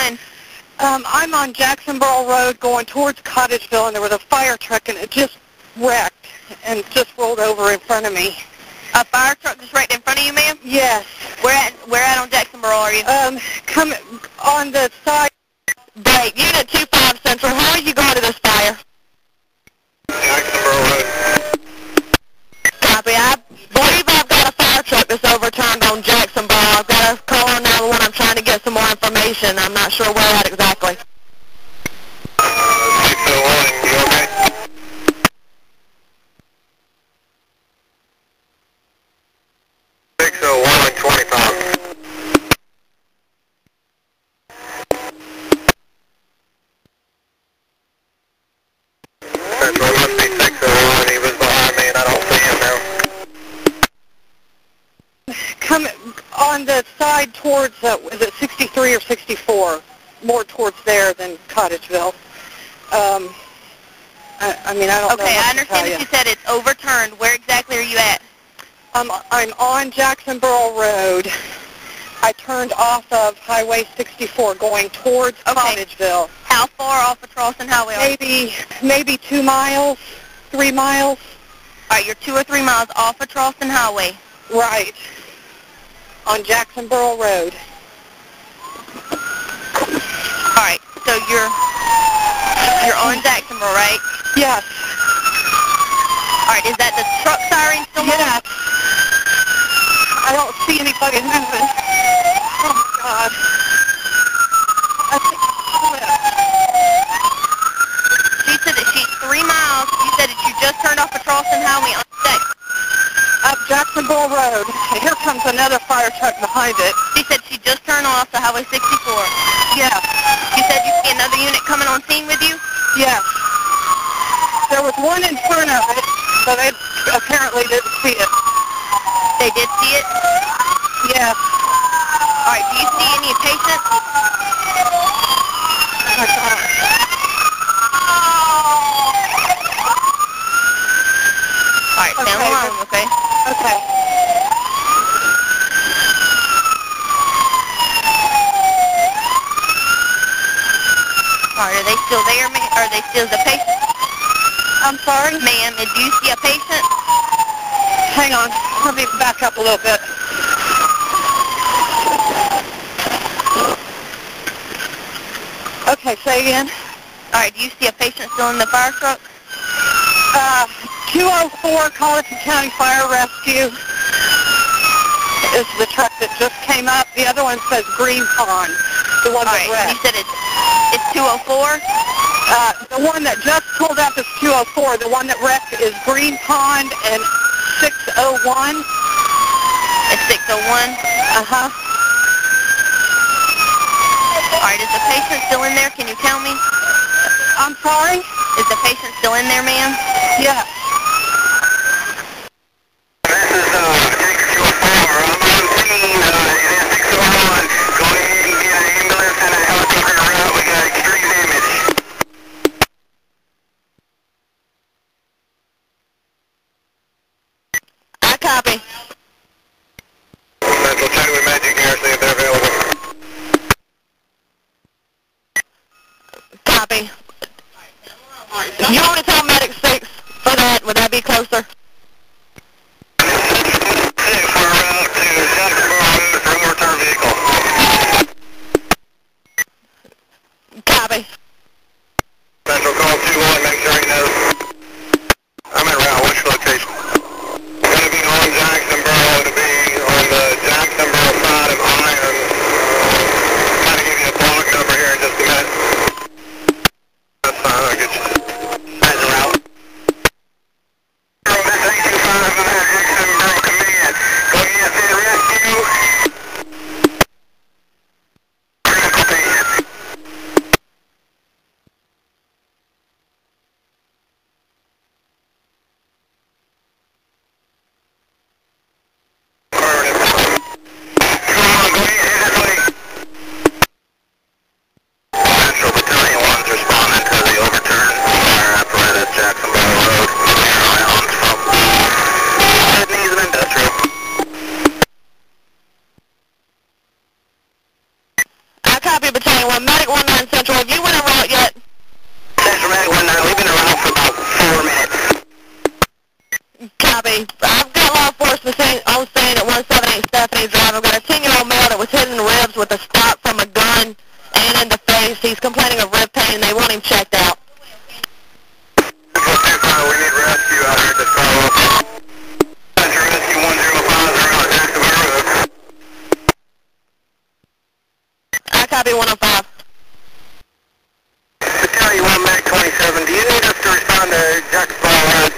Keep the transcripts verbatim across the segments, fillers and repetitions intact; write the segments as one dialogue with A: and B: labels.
A: doing?
B: Um, I'm on Jacksonboro Road going towards Cottageville, and there was a fire truck, and it just wrecked and just rolled over in front of me.
A: A fire truck just right in front of you, ma'am?
B: Yes.
A: Where at, where at on Jacksonboro are you?
B: Um, come on the side.
A: Break. Unit two five Central, how are you going to this fire?
C: Jacksonboro Road.
A: Copy. I believe I've got a fire truck that's overturned on Jacksonboro. I've got a call on nine one one. I'm trying to get some more information. I'm not sure where at exactly.
C: six oh one, you okay? six oh one, twenty-five. Central must be six oh one. He was behind me and I don't see him now.
B: Come on the side towards, uh, is it sixty-three or sixty-four? More towards there than Cottageville. Um, I, I mean, I don't know
A: Okay, I
B: what to tell
A: understand that you said it's overturned. Where exactly are you at?
B: Um, I'm on Jacksonboro Road. I turned off of Highway sixty-four going towards
A: Okay.
B: Cottageville.
A: How far off of Charleston Highway are you?
B: Maybe, maybe two miles, three miles.
A: All right, you're two or three miles off of Charleston Highway.
B: Right. On Jacksonboro Road.
A: All right, so you're you're on Jacksonboro, right?
B: Yes.
A: All right, is that the truck siren still on?
B: Yes. I don't see anybody moving. Oh my God. I think I slipped.
A: She said that she's three miles. You said that you just turned off of Charleston Highway on Jackson.
B: Up Jacksonboro Road. Here comes another fire truck behind it.
A: She said she just turned off to Highway sixty-four.
B: Yes.
A: You said you see another unit coming on scene with you?
B: Yes. There was one in front of it, but I apparently didn't see it.
A: They did see it?
B: Yes.
A: All right, do you see any patients?
B: Oh my God.
A: All right, stay on the
B: Okay,
A: line, okay?
B: Okay.
A: All right, are they still there, ma'am? Are they still the patient?
B: I'm sorry?
A: Ma'am, do you see a patient?
B: Hang on. Let me back up a little bit. Okay, say again.
A: All right, do you see a patient still in the fire truck?
B: Uh, two oh four Colleton County Fire Rescue is the truck that just came up. The other one says Green Pond, the one
A: All
B: that
A: right,
B: wrecked.
A: you said it's, it's two oh four?
B: Uh, the one that just pulled up is two oh four. The one that wrecked is Green Pond and six oh one.
A: It's six oh one?
B: Uh-huh.
A: All right, is the patient still in there? Can you tell me?
B: I'm sorry?
A: Is the patient still in there, ma'am?
B: Yes.
C: This is uh, six oh four. I'm on scene. Uh, it is six oh one. Go ahead and get an ambulance and a helicopter route. We got extreme damage.
A: I copy.
C: Central, check with Magic here, see if they're available.
A: Copy. You want to tell Medic six for that? Would that be closer?
C: six, we're out to Jacksonboro Road for overturned vehicle.
A: Copy.
C: Central, call two one, make sure he knows. I'm en route, which location? Gonna be on Jacksonboro, to be on the Jacksonboro side of Iron. Trying to give you a block number here in just a minute. That's fine, I'll get you. That's a route. zero
A: Copy. I've got law enforcement on scene at one seventy-eight Stephanie Drive. I've got a ten-year-old male that was hit in the ribs with a stock from a gun and in the face. He's complaining of rib pain, and they want him checked out.
C: We need rescue out here at this car. Central Rescue one zero five zero on Jacksonville Road.
A: I copy one oh five.
C: Battalion one Mac twenty-seven, do you need us to respond to Jacksonville Road?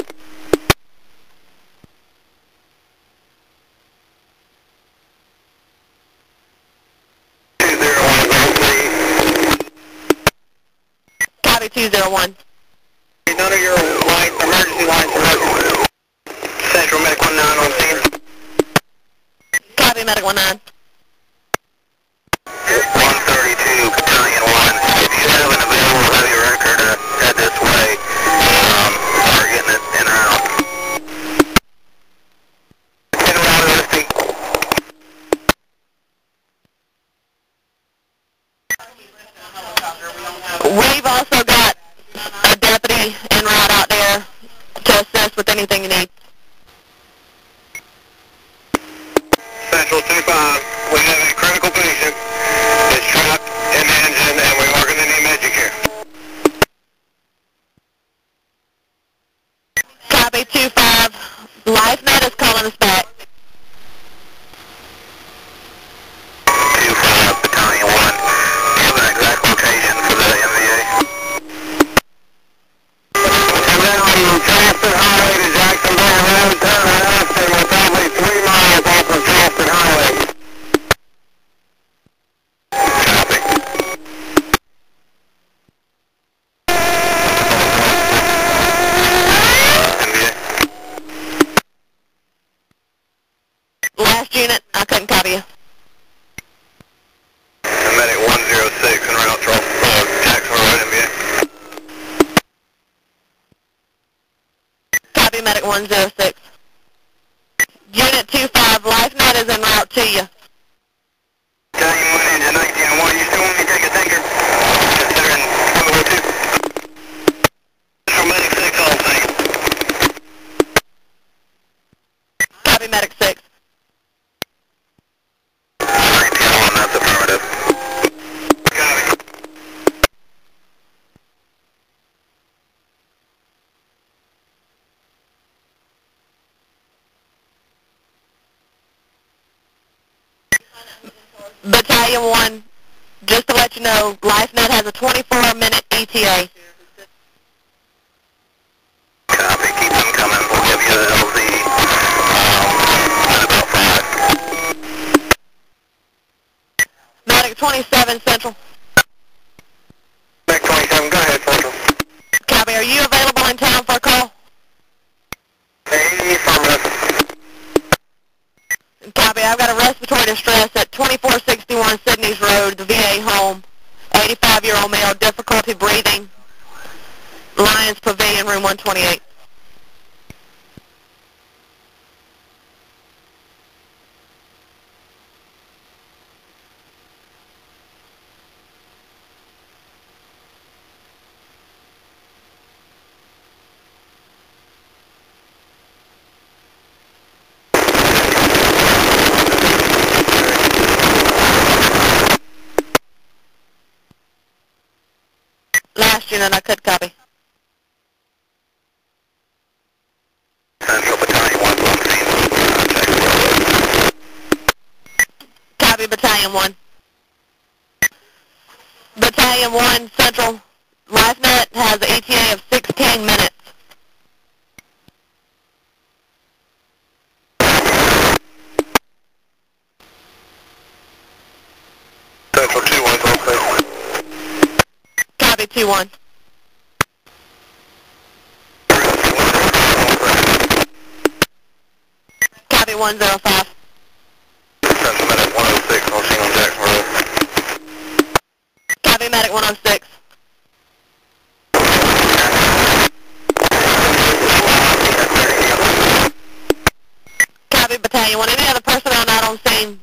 C: two zero one, please.
A: Copy two zero one.
C: None of your lights, emergency lights are working. Central Medic one nine on scene.
A: Copy Medic one nine.
C: one thirty-two, Battalion one. If you have an available heavy record, uh, head this way. Um, start getting it in or out. In or out of listing.
A: We've also got a deputy en route out there to assist with anything you need.
C: Central two five, we have a critical patient. It's trapped in the engine and we are going to need medic care.
A: Copy two five. LifeNet is calling us back.
C: two five, Battalion one. Do you have an exact location for the M V A? Around Charleston Highway to Jacksonville Road, turn left and we're probably three miles off of Charleston Highway. Copy. M V A?
A: Last unit, I couldn't copy you.
C: Medic one zero six en route Charleston Road, Jacksonville Road, M V A.
A: Copy Medic one zero six. Unit two five, LifeNet is en route to you.
C: Battalion one, engine nineteen one, you still want me to take a tanker? Considering World War two. Central Medic six on scene.
A: Copy Medic six.
C: nineteen one, that's affirmative. Copy.
A: Battalion one, just to let you know, LifeNet has a twenty-four minute E T A.
C: Copy, keep them coming. We'll give you the L Z um, in about five.
A: Medic twenty-seven Central.
C: Medic twenty-seven, go ahead, Central.
A: Copy, are you available in town for a call?
C: Affirmative.
A: Copy, I've got a respiratory distress at twenty-four sixty-one Sydney's Road, the V A home. eighty-five-year-old male, difficulty breathing. Lions Pavilion, room one twenty-eight. Last unit, I could copy.
C: Central Battalion one, on scene. Uh,
A: Copy, Battalion one. Battalion one, Central. LifeNet has an E T A of sixteen minutes.
C: Central two one, on scene.
A: Copy, two one. Copy, one zero five.
C: Central Medic one oh six, on scene on Jackson Road.
A: Copy, Medic one oh six. Copy, Battalion one. Any other personnel not on scene?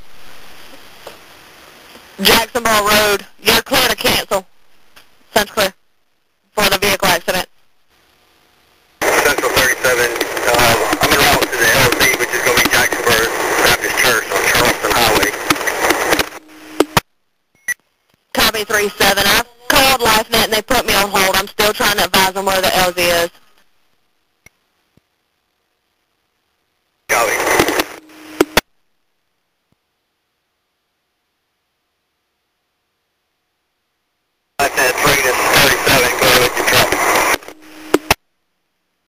A: Jacksonville Road, you're clear to cancel. Sounds clear for the vehicle accident.
C: Central thirty-seven, uh,
A: W three seven. I've called LifeNet and they put me on hold. I'm still trying to advise them where the L Z is.